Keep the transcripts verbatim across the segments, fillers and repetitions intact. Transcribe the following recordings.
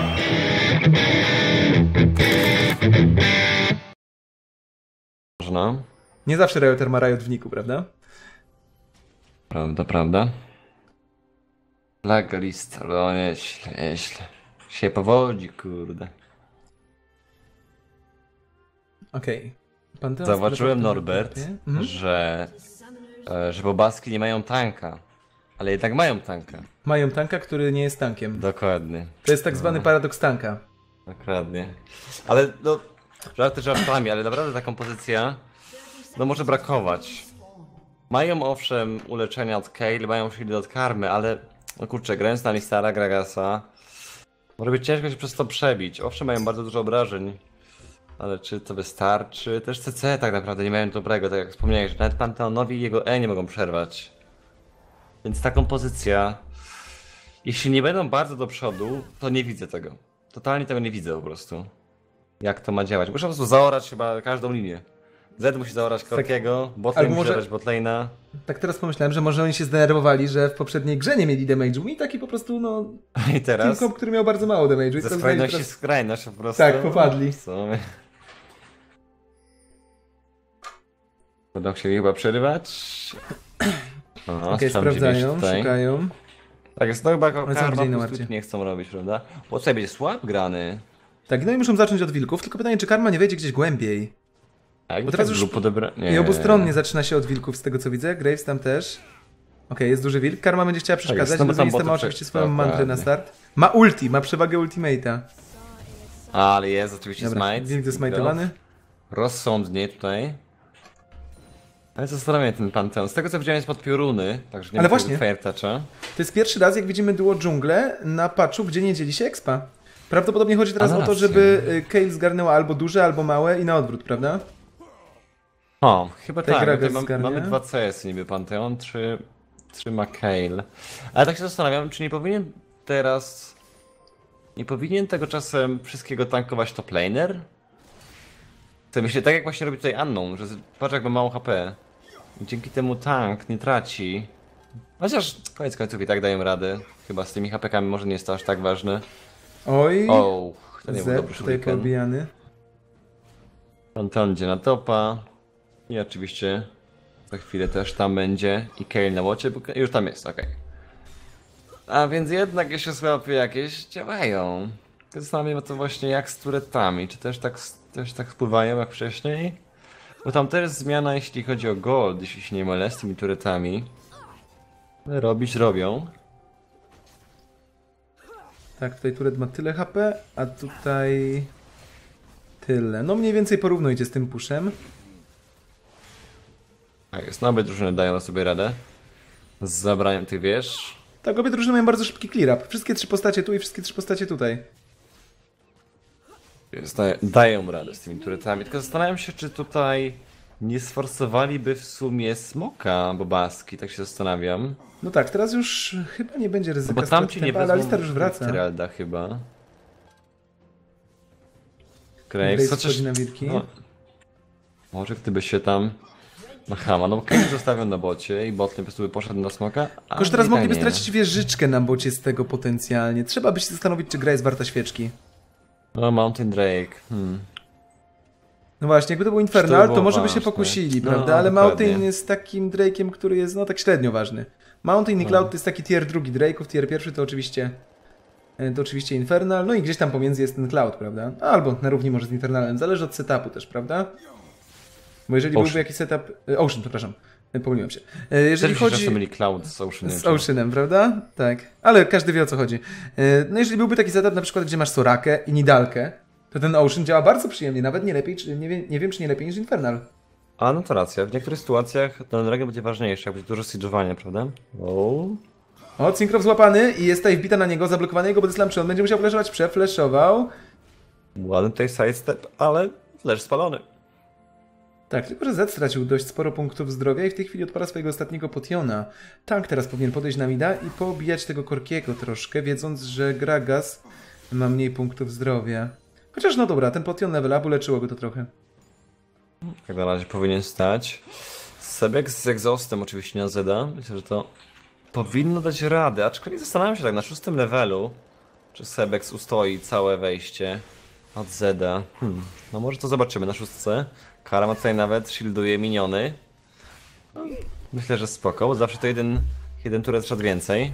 Można. Nie zawsze Rioter ma Riot w niku, prawda? Prawda, prawda. Legalist, no nieźle, nieźle. Się powodzi, kurde. Okej. Okay. Zauważyłem, Norbert, mhm. że, że bobaski nie mają tanka. Ale jednak mają tanka. Mają tanka, który nie jest tankiem. Dokładnie. To jest tak zwany no. paradoks tanka. Dokładnie. Ale no, żarty żartami, ale naprawdę ta kompozycja no może brakować. Mają owszem uleczenia od Kayle, mają shield od Karmy, ale no kurczę, grając na Alistara, Gragasa może być ciężko się przez to przebić. Owszem mają bardzo dużo obrażeń, ale czy to wystarczy? Też C C tak naprawdę nie mają dobrego, tak jak wspomniałeś, że nawet Pantheonowi i jego E nie mogą przerwać. Więc ta kompozycja, jeśli nie będą bardzo do przodu, to nie widzę tego. Totalnie tego nie widzę po prostu. Jak to ma działać? Muszę po prostu zaorać chyba każdą linię. Z musi zaorać Korkiego, tak, botlane musi zaorać botlane'a. Tak teraz pomyślałem, że może oni się zdenerwowali, że w poprzedniej grze nie mieli damage'u i taki po prostu no... I teraz? Team, który miał bardzo mało damage'u. Ze skrajności teraz... skrajność po prostu. Tak, popadli. Co? Będą chcieli chyba przerywać. Okej, okay, sprawdzają, szukają. Tak, jest to chyba karma, nie chcą robić, prawda? Bo sobie będzie słab grany. Tak, no i muszą zacząć od wilków, tylko pytanie, czy karma nie wejdzie gdzieś głębiej? Tak, bo teraz już podebra... i obustronnie zaczyna się od wilków z tego co widzę, Graves tam też. Okej, okay, jest duży wilk, karma będzie chciała przeszkadzać, tak, Luzinista ma oczywiście swoją tak, mantrę na start. Ma ulti, ma przewagę ultimate'a. Ale jest oczywiście Dobra, smite. wilk zesmajtowany. Rozsądnie tutaj. Ale zastanawiam ten Pantheon. Z tego co widziałem jest pod pioruny, także nie ale ma właśnie, Fire Toucha. To jest pierwszy raz jak widzimy duo dżunglę na patchu, gdzie nie dzieli się expa. Prawdopodobnie chodzi teraz o to, żeby Kayle zgarnęła albo duże, albo małe i na odwrót, prawda? O, chyba Tej tak, mam, mamy dwa C S y niby Pantheon, trzy, trzy ma Kayle. Ale tak się zastanawiam, czy nie powinien teraz... Nie powinien tego czasem wszystkiego tankować top laner? To myślę, tak jak właśnie robi tutaj Unknown, że patrz jak ma mało H P. I dzięki temu tank nie traci. Chociaż koniec końców i tak dają radę. Chyba z tymi H P kami może nie jest to aż tak ważne. Oj, oh, to nie był dobry tutaj podbijany. Pantheon idzie na topa. I oczywiście za chwilę też tam będzie i Kayle na łocie, bo już tam jest, okej. Okay. A więc jednak jeszcze słabie jakieś działają. Zastanawiam się to właśnie jak z turetami, czy też tak, też tak wpływają jak wcześniej? Bo tam też jest zmiana jeśli chodzi o gold, jeśli się nie mylę z tymi turetami. Robić robią. Tak, tutaj turet ma tyle H P, a tutaj tyle. No mniej więcej porównujcie z tym pushem. Tak jest, no obie drużyny dają sobie radę z zabraniem tych wież. Tak, obie drużyny mają bardzo szybki clear up. Wszystkie trzy postacie tu i wszystkie trzy postacie tutaj. Jest, dają, dają radę z tymi turetami, tylko zastanawiam się, czy tutaj nie sforsowaliby w sumie smoka bobaski, tak się zastanawiam. No tak, teraz już chyba nie będzie ryzyka, no bo tam ci nie ale Alistar już wraca. Heralda chyba. Graves chociaż... na wilki. No, może gdyby się tam... Aha, no Kayle zostawią na bocie i botlane po prostu by poszedł na smoka. Tylko że teraz mogliby stracić wieżyczkę na bocie z tego potencjalnie. Trzeba by się zastanowić, czy gra jest warta świeczki. No, Mountain Drake. Hmm. No właśnie, jakby to był Infernal, to, to może by się pokusili, no, prawda? Ale dokładnie. Mountain jest takim Drake'iem, który jest no tak średnio ważny. Mountain i Cloud to jest taki tier drugi Drake'ów, tier pierwszy to oczywiście to oczywiście Infernal, no i gdzieś tam pomiędzy jest ten Cloud, prawda? Albo na równi może z Infernalem, zależy od setupu też, prawda? Bo jeżeli Ocean. byłby jakiś setup... Ocean, przepraszam, pomyliłem się. Jeżeli Też chodzi... byli Cloud z Oceanem. Z Oceanem, prawda? Tak. Ale każdy wie o co chodzi. No jeżeli byłby taki setup na przykład, gdzie masz Sorakę i Nidalkę, to ten Ocean działa bardzo przyjemnie, nawet nie lepiej, czy nie, wiem, nie wiem czy nie lepiej niż Infernal. A no to racja, w niektórych sytuacjach ten regel będzie ważniejszy, jak będzie dużo siege'owania, prawda? O, o Cinkrow złapany i jest tutaj wbita na niego, zablokowany jego body slam, czy on będzie musiał flashować, przeflashował. Ładny tutaj sidestep, ale flash spalony. Tak, tylko że Z stracił dość sporo punktów zdrowia i w tej chwili odpala swojego ostatniego potiona. Tank teraz powinien podejść na mida i pobijać tego Korkiego troszkę, wiedząc, że Gragas ma mniej punktów zdrowia. Chociaż no dobra, ten potion level upu leczyło go to trochę. Jak na razie powinien stać. Sebek z Exhaustem oczywiście na Zeda. Myślę, że to powinno dać radę, aczkolwiek zastanawiam się tak na szóstym levelu. Czy Sebex ustoi całe wejście od Zeda? Hmm. No może to zobaczymy na szóstce. Karma tutaj nawet shielduje miniony. No, myślę, że spoko, bo zawsze to jeden, jeden turret szedł więcej.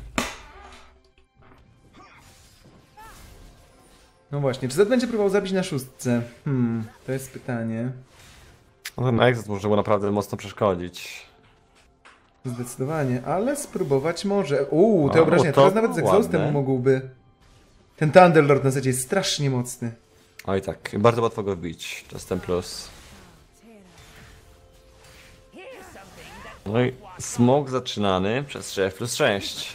No właśnie, czy Zed będzie próbował zabić na szóstce? Hmm, to jest pytanie. No ten Exit może mu naprawdę mocno przeszkodzić. Zdecydowanie, ale spróbować może. Uuu, te A, obrażenia, to teraz nawet z Exhaustem ładne. mógłby. Ten Thunderlord na zasadzie jest strasznie mocny. Oj tak, bardzo łatwo go wbić. Just ten plus. No i smok zaczynany przez sześć plus sześć.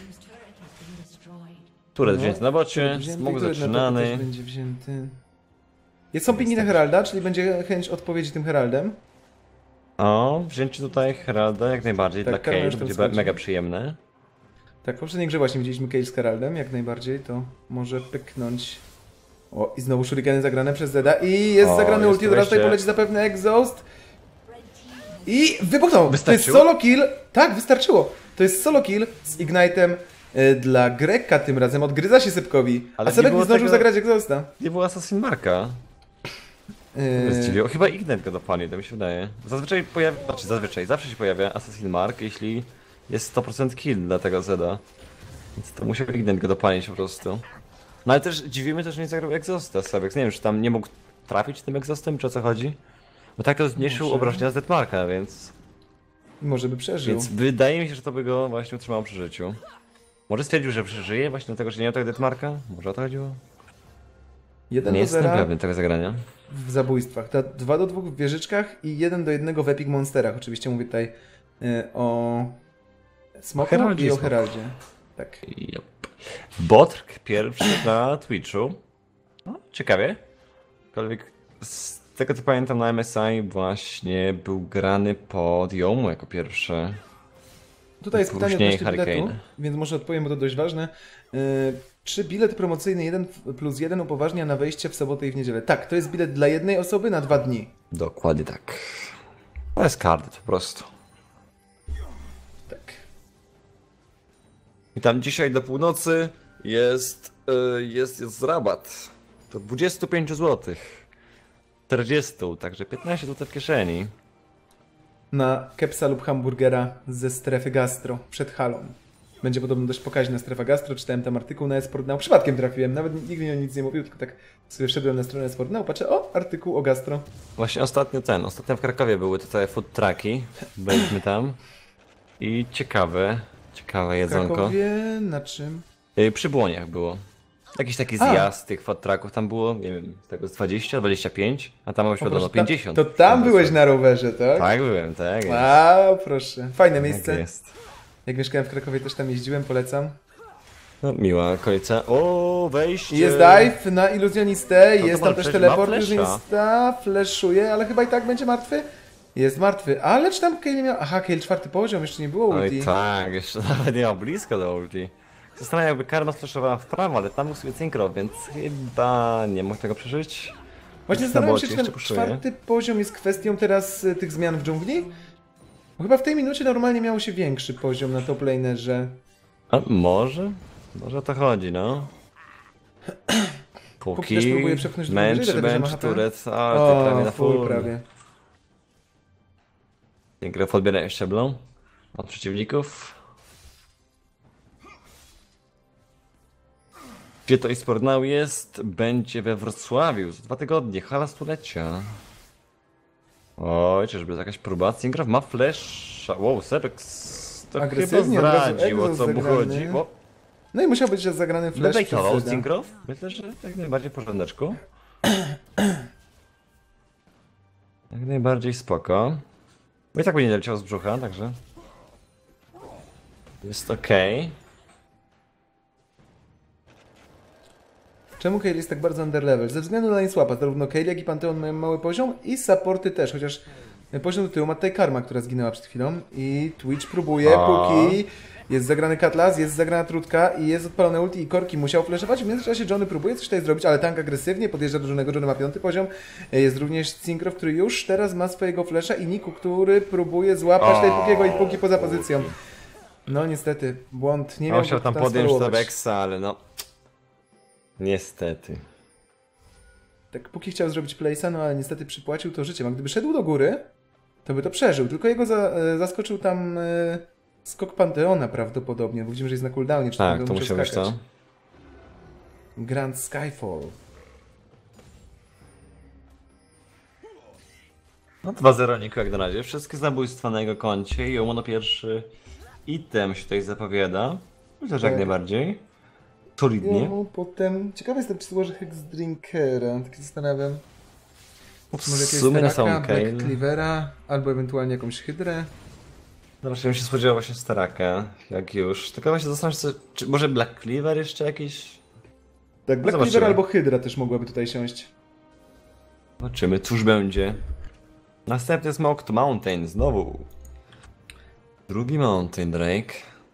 Turret wzięty na bocie, Wzięty smok i turret na topie zaczynany. też będzie wzięty. Jest opinii na Heralda, czyli będzie chęć odpowiedzi tym Heraldem. O, wzięcie tutaj Heralda jak najbardziej Tak, dla Karma Kayle, już tam będzie schodzi. mega przyjemne. Tak, w poprzedniej grze właśnie widzieliśmy Kayle z Heraldem, jak najbardziej, to może pyknąć. O, i znowu shurikeny zagrane przez Zeda i jest O, zagrany jest ulti, teraz tutaj wreszcie. poleci zapewne Exhaust. I wybuchnął! To jest Wystarczyło? solo kill, tak, wystarczyło. To jest solo kill z Ignite'em e, dla Greka tym razem, odgryza się Sepkowi, Ale a nie Sebek było nie zdążył tego- zagrać Exhausta. Nie było Assassin Marka. E, To zdziwiło. Chyba Ignite go dopali, to mi się wydaje. Zazwyczaj pojawia, znaczy zazwyczaj, zawsze się pojawia Assassin Mark, jeśli jest sto procent kill dla tego Zeda. Więc to musiał Ignite go dopalić po prostu. No ale też dziwimy też, że nie zagrał Exhausta Sebex. Nie wiem, czy tam nie mógł trafić tym Exhaustem, czy o co chodzi? Bo tak to zmniejszył Może. obrażenia z Deathmarka, więc... Może by przeżył. Więc wydaje mi się, że to by go właśnie utrzymało przy życiu. Może stwierdził, że przeżyje właśnie dlatego, że nie miał tego Deathmarka? Może o to chodziło? jeden Nie do jestem zera pewny tego zagrania. w zabójstwach. Ta dwa do dwóch w wieżyczkach i jeden do jednego w Epic Monsterach. Oczywiście mówię tutaj e, o Smoku Heraldzie i o Smoku. Heraldzie. Tak. Yep. Botrk pierwszy na Twitchu. No, ciekawie. Aczkolwiek z tego co pamiętam na M S I właśnie był grany pod Yomu jako pierwszy. Tutaj jest pytanie Później odnośnie biletu, Hurricane. więc może odpowiem, bo to dość ważne. E, czy bilet promocyjny jeden plus jeden upoważnia na wejście w sobotę i w niedzielę? Tak, to jest bilet dla jednej osoby na dwa dni. Dokładnie tak. To jest card po prostu. Tak. I tam dzisiaj do północy jest, yy, jest, jest rabat. To dwadzieścia pięć złotych. czterdzieści, także piętnaście złotych w kieszeni. Na kepsa lub hamburgera ze strefy gastro przed halą. Będzie podobno dość pokaźna strefa gastro. Czytałem tam artykuł na eSportNow. Przypadkiem trafiłem, nawet nikt mi o nic nie mówił, tylko tak sobie wszedłem na stronę eSportNow, patrzę, o, artykuł o gastro. Właśnie ostatnio ten, ostatnio w Krakowie były tutaj food trucki. Byliśmy tam. I ciekawe, ciekawe W jedzonko. Krakowie na czym? Yy, przy Błoniach było. Jakiś taki A. zjazd tych food trucków tam było, nie wiem, z tego z dwadzieścia, dwadzieścia pięć, a tam O, oświadlono proszę, ta- pięćdziesiąt. To tam byłeś na rowerze, tak? Tak byłem, tak jest. A, proszę. Fajne Tak miejsce. jest. Jak mieszkałem w Krakowie, też tam jeździłem, polecam. No, miła okolica. O, wejście! Jest dive na iluzjonistę, to jest może tam też przecież teleport ma flesza. iluzjonista, fleszuje, ale chyba i tak będzie martwy. Jest martwy, ale czy tam Kayle nie miał... Aha, Kayle czwarty poziom, jeszcze nie było ulti. Oj tak, jeszcze nawet nie miał blisko do ulti. Zastanawiam jakby Karma sfleszowała w prawo, ale tam był sobie synchro, więc chyba nie mógł tego przeżyć. Właśnie Na zastanawiam się, bocie czy ten jeszcze puszuje. czwarty poziom jest kwestią teraz y, tych zmian w dżungli? Bo chyba w tej minucie normalnie miało się większy poziom na top lanerze. A może? Może o to chodzi, no. Póki też próbuję przepchnąć drugą męczy, wieżę, dlatego, że ma męczy, H P. turet, a ty prawie na full full. prawie. Grę odbierają szczeblą od przeciwników. Gdzie to eSport Now jest? Będzie we Wrocławiu za dwa tygodnie, hala stulecia. Oj, czyżby jakaś próba? Syngraf ma flasha. Wow, Sebex to chyba Agresywnie, od razu zdradził, o co mu Exhaust chodzi. zagrany. O, No i musiał być zagrany flash Wybejtował przez Zeda. Syngraf? Myślę, że jak najbardziej w porządeczku. Jak najbardziej spoko. Bo i tak będzie leciał z brzucha, także... Jest okej. Czemu Kayle jest tak bardzo underlevel? Ze względu na Laneswapa, zarówno Kayle, jak i Pantheon mają mały poziom i supporty też, chociaż poziom do tyłu ma tutaj Karma, która zginęła przed chwilą i Twitch próbuje, A. póki jest zagrany Cutlass, jest zagrana Trutka i jest odpalone ulti i Korki musiał flashować, w międzyczasie Johnny próbuje coś tutaj zrobić, ale tank agresywnie podjeżdża do Johnny'ego, Johnny ma piąty poziom, jest również Synchro, który już teraz ma swojego flasha i Niku, który próbuje złapać tutaj Pukiego i Puki poza pozycją. No niestety, błąd, nie miał Musiał go tam tam podjąć sfollowować. Sebexa, ale no... Niestety. Tak póki chciał zrobić place'a, no ale niestety przypłacił to życiem. A gdyby szedł do góry, to by to przeżył. Tylko jego za, e, zaskoczył tam e, skok Panteona prawdopodobnie, bo widzimy, że jest na cooldownie. Czy Tak, to musiał być to. Grand Skyfall. No dwa zero Niko jak na razie. Wszystkie zabójstwa na jego koncie i ono pierwszy item się tutaj zapowiada. Myślę, że jak Tak. najbardziej. Solidnie. Ja, potem... Ciekawy jestem, czy złoży Hex Drinkera. Tak się zastanawiam. W Może jakiegoś sumie na Staraka, samą Kale. Black Cleavera, albo ewentualnie jakąś Hydrę. Zaraz bym się spodziewał właśnie Staraka, jak już. Tylko właśnie zastanawiam się, czy może Black Cleaver jeszcze jakiś? Tak, Black Zobaczymy. Cleaver albo Hydra też mogłaby tutaj siąść. Zobaczymy, cóż będzie. Następny jest Mocked Mountain, znowu. Drugi Mountain Drake.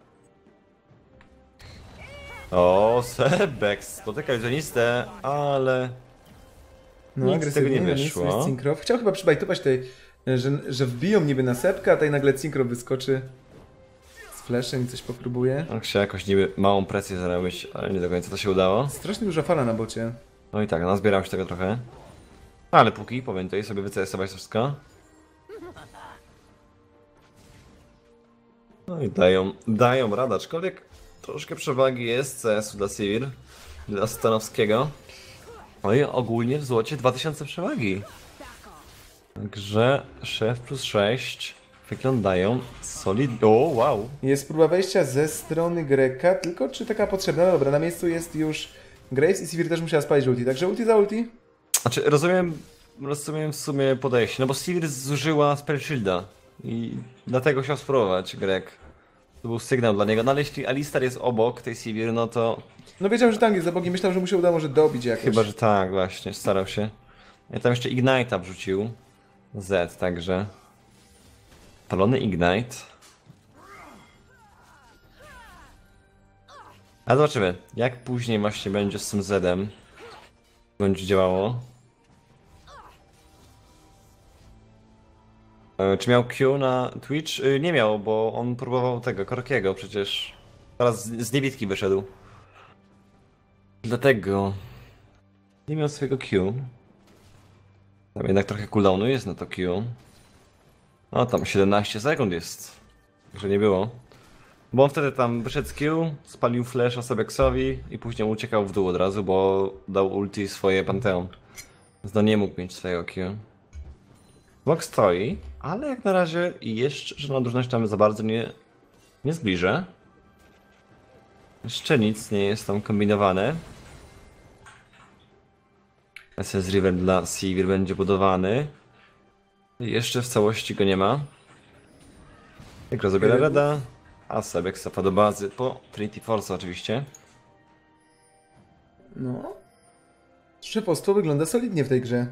O, Sebex, spotyka iluzjonistę, ale... No, Nic z agresywnie, tego nie no nic, wyszło. jest Cinkrow. Chciał chyba przybajtować tutaj, że, że wbiją niby na sepkę, a tutaj nagle Cinkrow wyskoczy z flashem i coś popróbuje. On chciał jakoś niby małą presję zarobić, ale nie do końca to się udało. Strasznie duża fala na bocie. No i tak, nazbieram się tego trochę. Ale póki, pamiętaj sobie wycesować to wszystko. No i dają, dają radę, aczkolwiek troszkę przewagi jest C S u dla Sivir, dla Stanowskiego. No i ogólnie w złocie dwa tysiące przewagi. Także szef plus sześć wyglądają solidnie. O, wow! Jest próba wejścia ze strony Greka, tylko czy taka potrzebna? No dobra, na miejscu jest już Graves i Sivir też musiała spalić ulti, także ulti za ulti. Znaczy, rozumiem, rozumiem w sumie podejście, no bo Sivir zużyła Spell Shielda i dlatego chciał spróbować Grek. To był sygnał dla niego, no ale jeśli Alistar jest obok tej Sivir, no to... No wiedział, że tam jest za bogi, myślał, że mu się uda może dobić jakoś. Chyba, że tak, właśnie, starał się. Ja tam jeszcze Ignite'a wrzucił. Z, także... Palony Ignite. A zobaczymy, jak później właśnie będzie z tym Zedem. Będzie działało. E, Czy miał Q na Twitch? Y, Nie miał, bo on próbował tego, Korkiego przecież. Teraz z z niewidki wyszedł. Dlatego nie miał swojego Q. Tam jednak trochę cooldownu jest na to Q. No tam siedemnaście sekund jest. Że nie było. Bo on wtedy tam wyszedł z Q, spalił flash Sebexowi i później uciekał w dół od razu, bo dał ulti swoje Panteon. Więc no nie mógł mieć swojego Q. Bok stoi, ale jak na razie jeszcze żadna drużność tam za bardzo nie, nie zbliża. Jeszcze nic nie jest tam kombinowane. S S River dla Sivir będzie budowany. I jeszcze w całości go nie ma. Jak zabiera Reda, a Sebek cofa do bazy po Trinity Force oczywiście. No. Szefostwo wygląda solidnie w tej grze.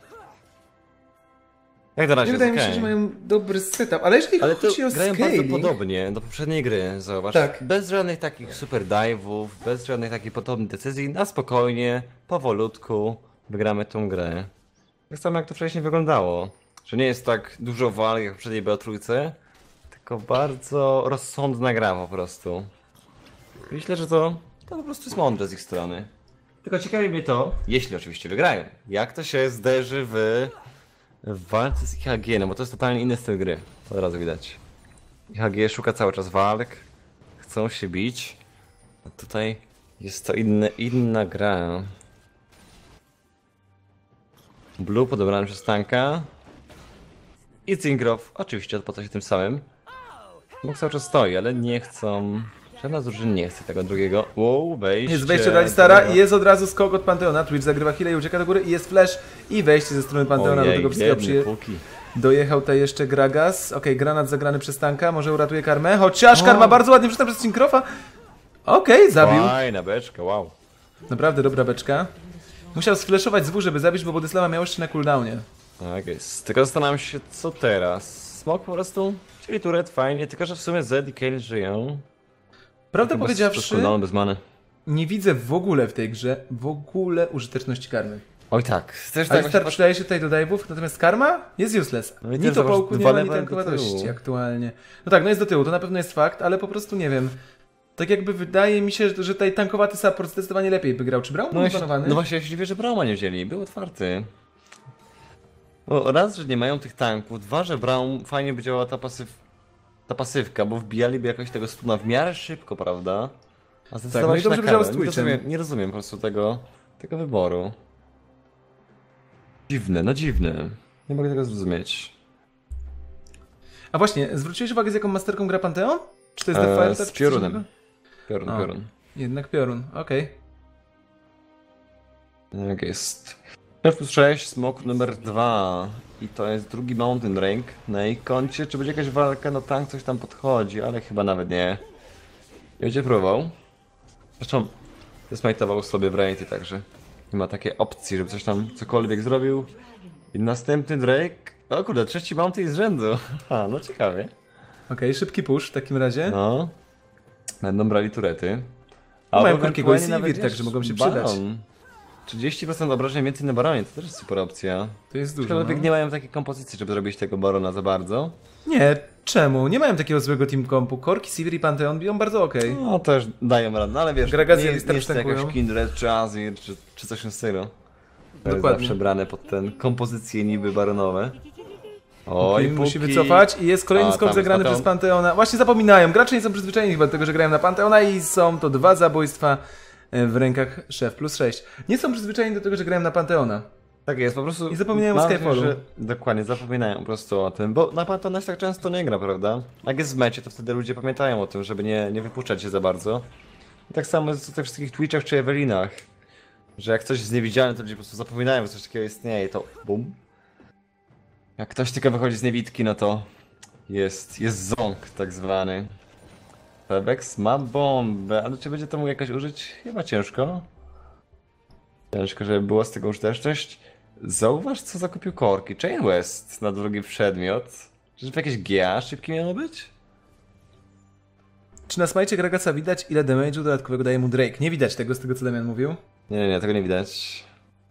Jak na razie Nie jest wydaje mi się, okej. że mają dobry setup, ale jeżeli Ale to chodzi o grają bardzo scaling... podobnie do poprzedniej gry, zobacz. Tak. Bez żadnych takich super dive'ów, bez żadnych takich podobnych decyzji, na spokojnie, powolutku wygramy tą grę. Tak samo jak to wcześniej wyglądało. Że nie jest tak dużo walk jak w poprzedniej B O trzy, tylko bardzo rozsądna gra po prostu. Myślę, że to, to po prostu jest mądre z ich strony. Tylko ciekawi mnie to, jeśli oczywiście wygrają, jak to się zderzy w, w walce z I H G, no bo to jest totalnie inny styl gry, to od razu widać. I H G szuka cały czas walk, chcą się bić, a tutaj jest to inne, inna gra. Blue podobrany przez tanka. I Cinkrow oczywiście odpowiada się tym samym. Bo cały czas stoi, ale nie chcą... Żadna z drużyn nie chce tego drugiego. Wow, wejście... Jest wejście do Alistara i jest od razu skok od Panteona. Twitch zagrywa chwilę i ucieka do góry i jest flash i wejście ze strony Panteona. Ojej, do tego wszystkiego biedny przyje... Puki. Dojechał tutaj jeszcze Gragas. Okej, granat zagrany przez tanka, może uratuje karmę. Chociaż O. karma bardzo ładnie przyszła przez Cinkrowa. Okej, zabił. Fajna beczka, wow. Naprawdę dobra beczka. Musiał sflashować z W, żeby zabić, bo Bodyslava miał jeszcze na cooldownie. Tak jest. Tylko zastanawiam się, co teraz. Smok po prostu? Czyli turret, fajnie, tylko że w sumie Zed i Kayle żyją. Prawdę Chyba powiedziawszy, z cooldownu bez many. nie widzę w ogóle w tej grze w ogóle użyteczności karmy. Oj tak. Też Ale tak Star właśnie- przydaje się tutaj do dive'ów, natomiast karma jest useless. No i Ni też to zobacz, połku nie dwa ma, ni levely tankowa do tyłu. dość aktualnie. No tak, no jest do tyłu, to na pewno jest fakt, ale po prostu nie wiem. Tak jakby wydaje mi się, że tutaj tankowaty support zdecydowanie lepiej by grał. Czy Braum No, był jeśli, banowany? no właśnie, jeśli wie, że Brauma nie wzięli, był otwarty. No, raz, że nie mają tych tanków, dwa, że Braum fajnie by działała ta, pasyw... ta pasywka, bo wbijaliby jakoś tego stuna w miarę szybko, prawda? A zdecydowanie no i się dobrze na by działał karę. z Nie Twitchem. rozumiem, nie rozumiem po prostu tego, tego wyboru. Dziwne, no dziwne. Nie mogę tego zrozumieć. A właśnie, zwróciłeś uwagę, z jaką masterką gra Pantheon? Czy to jest Eee, The Fire z Touch, czy piorunem. coś innego? Piorun, O. piorun. Jednak piorun, okej. Tak jest. sześć plus sześć, smok numer dwa. I to jest drugi Mountain Rank na jej koncie. Czy będzie jakaś walka? No tank coś tam podchodzi, ale chyba nawet nie. Nie będzie próbował. Zresztą zesmajtował sobie w Rarity, także nie ma takiej opcji, żeby coś tam cokolwiek zrobił. I następny Drake. O kurde, trzeci Mountain z rzędu. A, no ciekawie. Okej, szybki push w takim razie. No. Będą brali turety. No mają albo krótkiego ewentualnie Sivir, nawet, także wiesz, mogą się baron. przydać. trzydzieści procent obrażeń więcej na baronie, to też jest super opcja. To jest dużo. Aczkolwiek No. nie mają takiej kompozycji, żeby zrobić tego barona za bardzo. Nie, czemu? Nie mają takiego złego team kompu. Korki, Sivir i Pantheon biją bardzo okej. No też dają radę, no ale wiesz, Gragas nie, i Alistar nie jest to przytankują. jakaś Kindred czy Azir, czy, czy coś w tym stylu. To jest Dokładnie. zawsze brane pod ten kompozycje niby baronowe. Oj, Oj, Puki. musi wycofać i jest kolejny A, skok tam zagrany jest przez Pantheona. Właśnie zapominają, gracze nie są przyzwyczajeni chyba do tego, że grają na Pantheona i są to dwa zabójstwa w rękach szef plus sześć. Nie są przyzwyczajeni do tego, że grają na Pantheona. Tak jest, po prostu... I zapominają o mam Skyfallu. wrażenie, że- Dokładnie, zapominają po prostu o tym, bo na Pantona się tak często nie gra, prawda? Jak jest w mecie, to wtedy ludzie pamiętają o tym, żeby nie, nie wypuszczać się za bardzo. I tak samo jest w tych wszystkich Twitchach czy Ewelinach, że jak coś jest niewidzialne, to ludzie po prostu zapominają, że coś takiego istnieje i to bum. Jak ktoś tylko wychodzi z niewidki, no to jest, jest ząg tak zwany. Febex ma bombę, ale czy będzie to mógł jakoś użyć? Chyba ciężko. Ciężko, żeby była z tego użyteczność. Zauważ, co zakupił Korki. Chain West na drugi przedmiot. Czyżby jakieś G A szybkie miało być? Czy na smajcie Gragasa widać, ile damage'u dodatkowego daje mu Drake? Nie widać tego z tego, co Damian mówił. Nie, nie, nie, tego nie widać.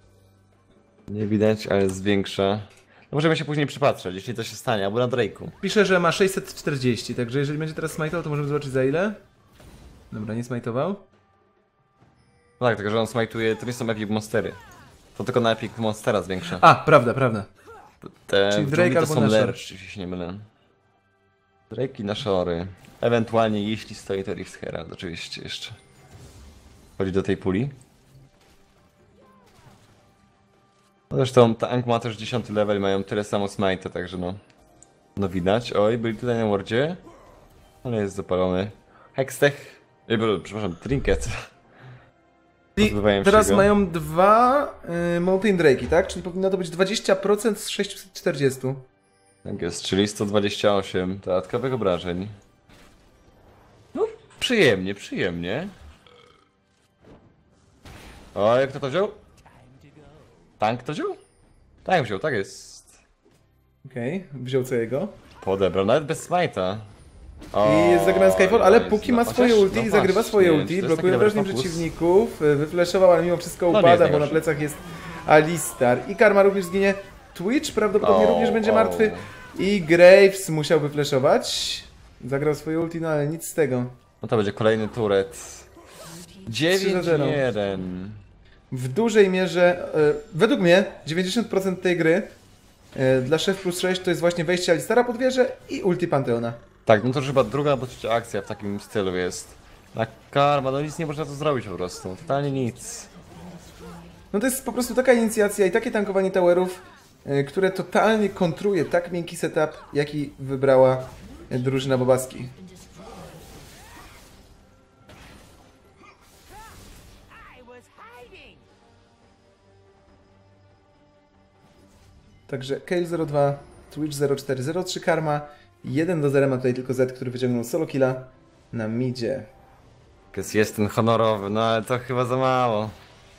Nie widać, ale zwiększa. No możemy się później przypatrzeć, jeśli to się stanie, albo na Drake'u. Pisze, że ma sześćset czterdzieści, także jeżeli będzie teraz smajtował, to możemy zobaczyć za ile. Dobra, nie smajtował. No tak, tylko że on smajtuje, to nie są Epic Monstery. To tylko na Epic Monstera zwiększa. A, prawda, prawda. Te czyli w Drake dżungli to albo są Nashor. Lerch, jeśli się nie mylę. Drake i Nashory. Ewentualnie jeśli stoi to Rift Herald, oczywiście jeszcze. Chodzi do tej puli. No zresztą tank ma też dziesiąty level, mają tyle samo smite, także no. No widać. Oj, byli tutaj na wardzie. Ale jest zapalony. Hextech. Ej, bo- przepraszam, Trinket. I Pozbywają się teraz go. mają dwa y, Mountain Drake'i, tak? Czyli powinno to być dwadzieścia procent z sześciuset czterdziestu. Tak jest, czyli sto dwadzieścia osiem dodatkowych obrażeń. No, przyjemnie, przyjemnie. Oj, kto to wziął? Tank to wziął? Tank wziął, tak jest. Okej, okay. Wziął co jego. Podebrał, nawet bez smite'a. I jest zagrany Skyfall, ale jest, póki no ma chociaż- swoje ulti no i zagrywa właśnie, swoje czy ulti, to jest blokuje taki dobry wrażeń fokus? przeciwników, y, wyfleszował, ale mimo wszystko No nie upada, jest bo na najgorszy. plecach jest Alistar. I Karma również zginie. Twitch prawdopodobnie O, również będzie o. martwy. I Graves musiał wyfleszować. Zagrał swoje ulti, no ale nic z tego. No to będzie kolejny turret. dziewięć zero. jeden. W dużej mierze, e, według mnie, dziewięćdziesiąt procent tej gry e, dla szef plus sześć to jest właśnie wejście Alistara pod wieżę i ulti Pantheona. Tak, no to już chyba druga albo trzecia akcja w takim stylu jest. Na Karma, no nic nie można tu zrobić po prostu. Totalnie nic. No to jest po prostu taka inicjacja i takie tankowanie towerów, e, które totalnie kontruje tak miękki setup, jaki wybrała e, drużyna Bobaski. Także Kale zero dwa, Twitch zero cztery, zero trzy Karma, jeden do zera ma tutaj tylko Z, który wyciągnął solo killa na midzie. Jest, jest ten honorowy, no ale to chyba za mało.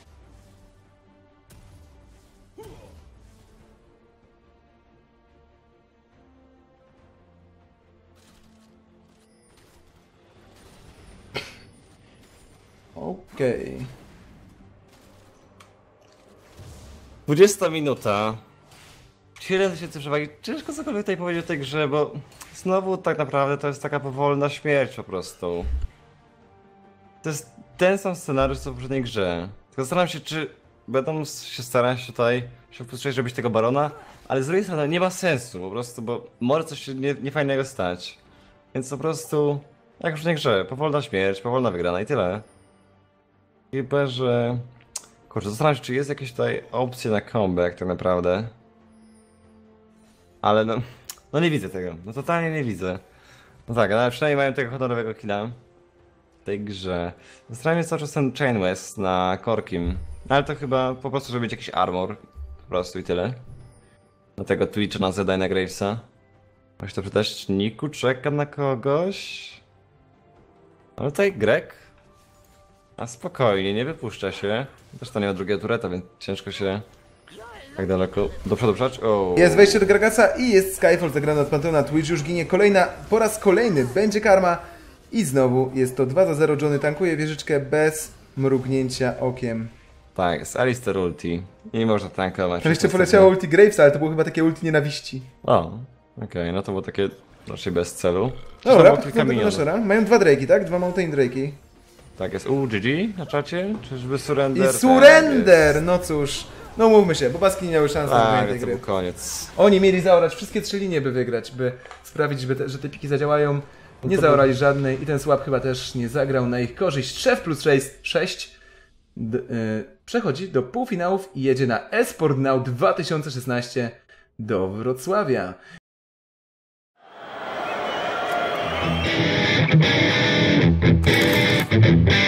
Okej. dwudziesta minuta. siedem tysięcy przewagi. Ciężko cokolwiek tutaj powiedzieć o tej grze, bo znowu tak naprawdę to jest taka powolna śmierć po prostu. to jest ten sam scenariusz co w poprzedniej grze. Tylko zastanawiam się, czy będą się starać tutaj się wpuszczać, żebyś tego barona, ale z drugiej strony nie ma sensu po prostu, bo może coś się nie, niefajnego stać. Więc po prostu, jak w poprzedniej grze, powolna śmierć, powolna wygrana i tyle. Chyba, że... Kurczę, zastanawiam się, czy jest jakieś tutaj opcje na comeback tak naprawdę. Ale no... No nie widzę tego, no totalnie nie widzę. No tak, ale przynajmniej mają tego honorowego killa w tej grze. Zastanawiam się cały czas ten Chain West na Korkim. Ale to chyba po prostu, żeby mieć jakiś armor. Po prostu i tyle. Do tego Twitcha na Zeda i na Gravesa. Możesz to przetest Niku, czeka na kogoś. Ale tutaj Greg. A spokojnie, nie wypuszcza się. Zresztą nie ma drugiego tureta, więc ciężko się tak daleko do przodu przać. Oh. Jest wejście do Gragasa i jest Skyfall zagrany od Panteona. Twitch już ginie kolejna, po raz kolejny będzie karma. I znowu jest to dwa za zero. Johnny tankuje wieżyczkę bez mrugnięcia okiem. Tak, jest Alistar ulti. Nie można tankować. Jeszcze poleciało ulti Gravesa, ale to było chyba takie ulti nienawiści. O, okej, okay, no to było takie raczej bez celu. Dobra, mają dwa Drake'i, tak? Dwa Mountain Drake'i. Tak, jest U G G na czacie? Czyżby Surrender? I Surrender! Tak, no cóż. No mówmy się, Bobaski nie miały szans na tej gry. To był koniec. Oni mieli zaorać wszystkie trzy linie, by wygrać, by sprawić, żeby te, że te piki zadziałają. Nie zaorali żadnej i ten słab chyba też nie zagrał na ich korzyść. Szef plus sześć d- yy, przechodzi do półfinałów i jedzie na Esport Now dwa tysiące szesnaście do Wrocławia. Thank you.